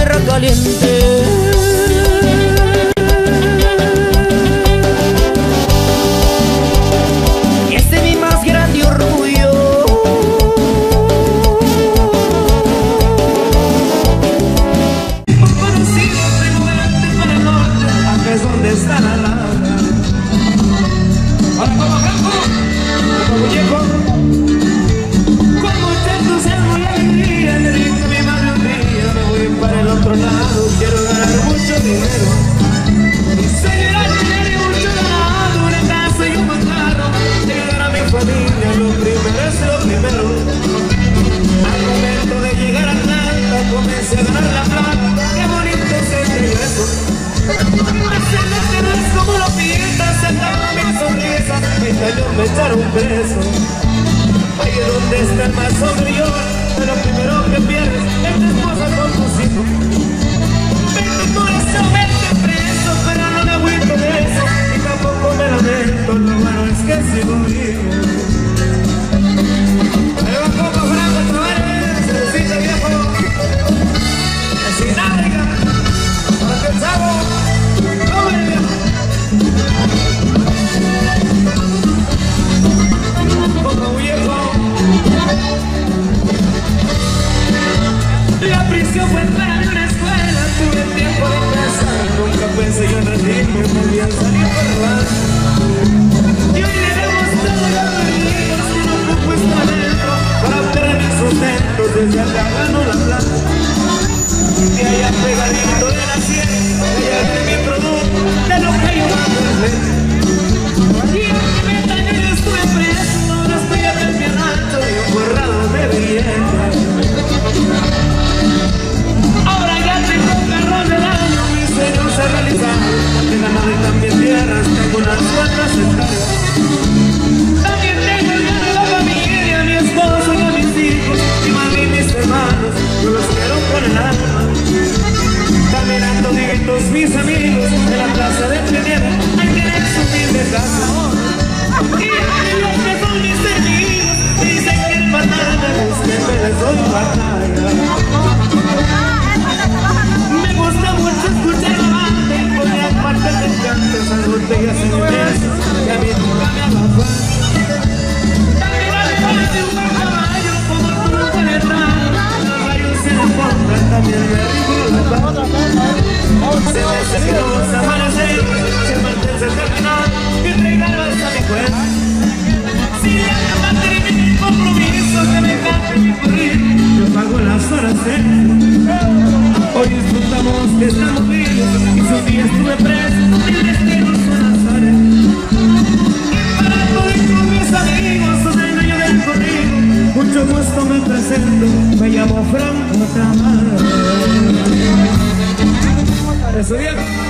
tierra caliente. Y este es mi más grande orgullo. Conocido tengo delante para el norte, acá es donde está la lana. Ahora como Franco, como muñeco, con mucha entusiasmo y alegría, le digo a mi madre un día, me voy para el otro lado, quiero ganar mucho dinero. Seguirá el dinero y mucho ganado, una casa y un buen carro, llegar a mi familia, lo primero es lo primero. Al momento de llegar a Atlanta, comencé a ganar la plata, qué bonito sería eso. Hacerlo no es como lo pintas, sentado mi sonrisa, mis años me echaron preso. Ahí es donde está el más sobrio, pero primero que pierdes es tu esposa con tus hijos. Vete por eso, vete preso, pero no me agüito de eso, y tampoco me lamento, lo bueno es que sigo vivo. Ahí va como Franco, chavales, cervecita viejo, así nada, para que el chavo, no me viejo. Como viejo. La prisión fue para mí una escuela, tuve tiempo de pensar, nunca pensé yo en rendirme, me voy a salir por la. Y hoy le debo todo a los amigos que no me he puesto adentro, para obtener mi sustento, desde acá gano la plata. Y allá pegadito de la sierra, allá de mi producto, de lo que yo mando es lento. Y aunque me dañé yo estuve preso, ahora estoy acá en mi rancho y emborrado de vivienda. Ahora ya tengo un carro del año, mis sueños se realizaron. He ganado y también tierras, tengo unas cuantas hectáreas. También tengo ya nueva familia, mi esposo y a mis hijos, mi madre y mis hermanos, yo los quiero con el alma. Caminando toditos mis amigos en la plaza de Ingeniero, hay que tener su humilde casa. Y los que son mis enemigos dicen que el banana es que me les doy batalla. Me gusta mucho escuchar la banda y por la parte del canto esas botellas en beso que a mí nunca me abajan. También además de un buen caballo como tú no puedes dar, los rayos se la pongan, también me digo la paz. Se me hace que los amaneceres se mantienen terminar y regalas a mi cuenta. Si la cama termina el compromiso que me cante mi corrido, yo pago las horas extras. Hoy disfrutamos que estamos vivos y sus días estuve preso, el destino son azares. Y para todos mis amigos, son el dueño del corrido, mucho gusto me presento, me llamo Franco Tamar. Eso bien.